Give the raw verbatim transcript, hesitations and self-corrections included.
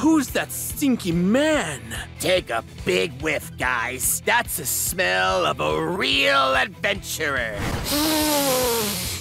Who's that stinky man? Take a big whiff, guys. That's the smell of a real adventurer.